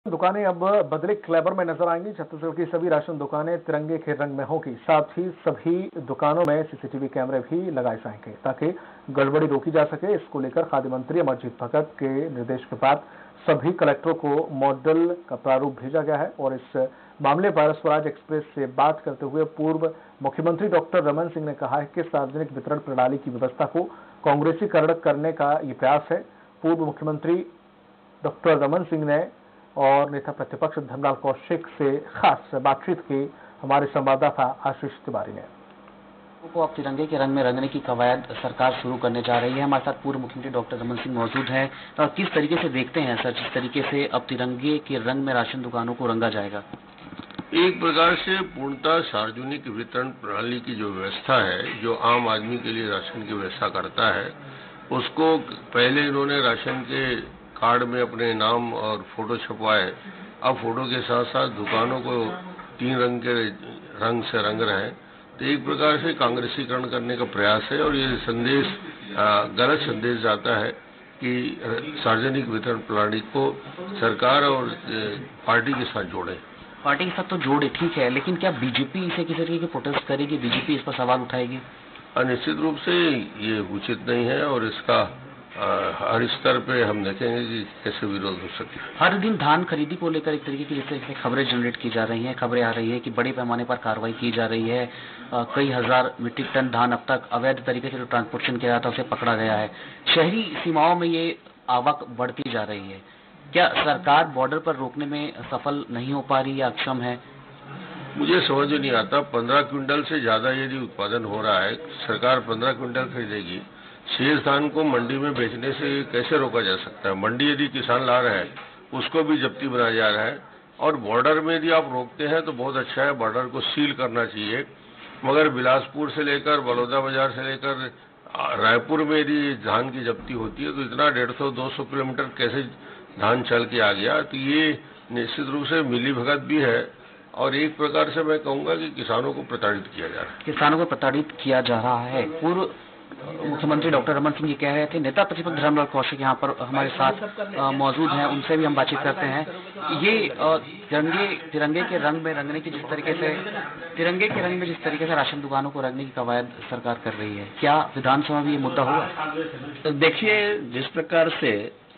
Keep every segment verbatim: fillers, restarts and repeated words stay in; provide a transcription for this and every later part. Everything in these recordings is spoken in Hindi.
दुकानें अब बदले क्लेबर में नजर आएंगी। छत्तीसगढ़ की सभी राशन दुकानें तिरंगे के रंग में होगी। साथ ही सभी दुकानों में सीसीटीवी कैमरे भी लगाए जाएंगे ताकि गड़बड़ी रोकी जा सके। इसको लेकर खाद्य मंत्री अमरजीत भगत के निर्देश के बाद सभी कलेक्टरों को मॉडल का प्रारूप भेजा गया है और इस मामले पर स्वराज एक्सप्रेस से बात करते हुए पूर्व मुख्यमंत्री डॉक्टर रमन सिंह ने कहा है कि सार्वजनिक वितरण प्रणाली की व्यवस्था को कांग्रेसीकरण करने का ये प्रयास है। पूर्व मुख्यमंत्री डॉक्टर रमन सिंह ने और नेता प्रतिपक्ष धर्मलाल कौशिक से खास बातचीत की हमारे संवाददाता आशीष तिवारी ने। को अब तिरंगे के रंग में रंगने की कवायद सरकार शुरू करने जा रही है। हमारे साथ पूर्व मुख्यमंत्री डॉक्टर रमन सिंह मौजूद हैं। तो किस तरीके से देखते हैं सर, जिस तरीके से अब तिरंगे के रंग में राशन दुकानों को रंगा जाएगा? एक प्रकार से पूर्णतः सार्वजनिक वितरण प्रणाली की जो व्यवस्था है, जो आम आदमी के लिए राशन की व्यवस्था करता है, उसको पहले इन्होंने राशन के कार्ड में अपने नाम और फोटो छपवाए। अब फोटो के साथ साथ दुकानों को तीन रंग के रंग से रंग रहे हैं। तो एक प्रकार से कांग्रेसीकरण करने का प्रयास है और ये संदेश गलत संदेश जाता है कि सार्वजनिक वितरण प्रणाली को सरकार और पार्टी के साथ जोड़े। पार्टी के साथ तो जोड़े, ठीक है, लेकिन क्या बीजेपी इसे किसी तरीके की प्रोटेस्ट करेगी? बीजेपी इस पर सवाल उठाएगी? निश्चित रूप से ये उचित नहीं है और इसका हर स्तर पे हम देखेंगे कि कैसे विरोध हो सके। हर दिन धान खरीदी को लेकर एक तरीके की जिस तरीके से खबरें जनरेट की जा रही हैं, खबरें आ रही है कि बड़े पैमाने पर कार्रवाई की जा रही है। आ, कई हजार मीट्रिक टन धान अब तक अवैध तरीके से जो ट्रांसपोर्टेशन किया जाता है उसे पकड़ा गया है। शहरी सीमाओं में ये आवक बढ़ती जा रही है। क्या सरकार बॉर्डर पर रोकने में सफल नहीं हो पा रही या अक्षम है? मुझे समझ नहीं आता। पंद्रह क्विंटल से ज्यादा यदि उत्पादन हो रहा है, सरकार पंद्रह क्विंटल खरीदेगी, शेष धान को मंडी में बेचने से कैसे रोका जा सकता है? मंडी यदि किसान ला रहा है उसको भी जब्ती बनाया जा रहा है और बॉर्डर में यदि आप रोकते हैं तो बहुत अच्छा है, बॉर्डर को सील करना चाहिए। मगर बिलासपुर से लेकर बलौदा बाजार से लेकर रायपुर में यदि धान की जब्ती होती है तो इतना डेढ़ सौ दो सौ किलोमीटर कैसे धान चल के आ गया? तो ये निश्चित रूप से मिलीभगत भी है और एक प्रकार से मैं कहूंगा कि किसानों को प्रताड़ित किया जा रहा है। किसानों को प्रताड़ित किया जा रहा है। पूर्व मुख्यमंत्री डॉक्टर रमन सिंह जी कह रहे थे। नेता प्रतिपक्ष धर्मलाल कौशिक यहाँ पर हमारे साथ मौजूद हैं, उनसे भी हम बातचीत करते हैं। ये तिरंगे तिरंगे के रंग में रंगने की जिस तरीके से तिरंगे के रंग में जिस तरीके से राशन दुकानों को रंगने की कवायद सरकार कर रही है, क्या विधानसभा में ये मुद्दा होगा? तो देखिए, जिस प्रकार से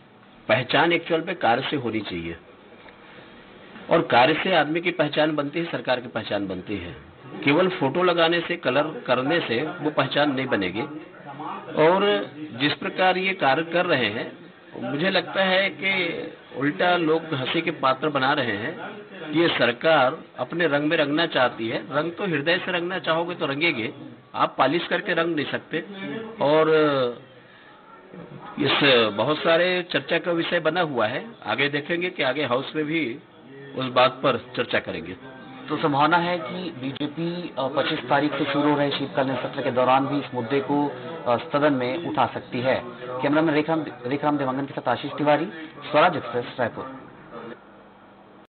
पहचान एक्चुअल पे कार्य से होनी चाहिए और कार्य से आदमी की पहचान बनती है, सरकार की पहचान बनती है। केवल फोटो लगाने से, कलर करने से वो पहचान नहीं बनेगी। और जिस प्रकार ये कार्य कर रहे हैं, मुझे लगता है कि उल्टा लोग हंसी के पात्र बना रहे हैं कि ये सरकार अपने रंग में रंगना चाहती है। रंग तो हृदय से रंगना चाहोगे तो रंगेगे, आप पालिश करके रंग नहीं सकते। और इस बहुत सारे चर्चा का विषय बना हुआ है। आगे देखेंगे कि आगे हाउस में भी उस बात पर चर्चा करेंगे। तो संभावना है कि बीजेपी पच्चीस तारीख से शुरू हो रहे शीतकालीन सत्र के दौरान भी इस मुद्दे को सदन में उठा सकती है। कैमरामैन रेखराम रेखराम देवांगन के साथ आशीष तिवारी, स्वराज एक्सप्रेस, रायपुर।